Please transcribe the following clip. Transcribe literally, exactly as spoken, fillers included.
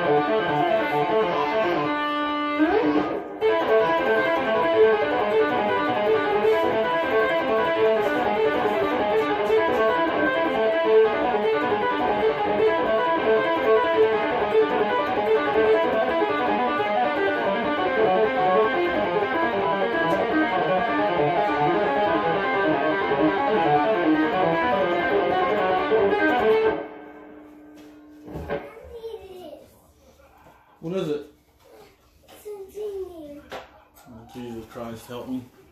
What is it? It's a jingle. Oh, Jesus Christ, help me.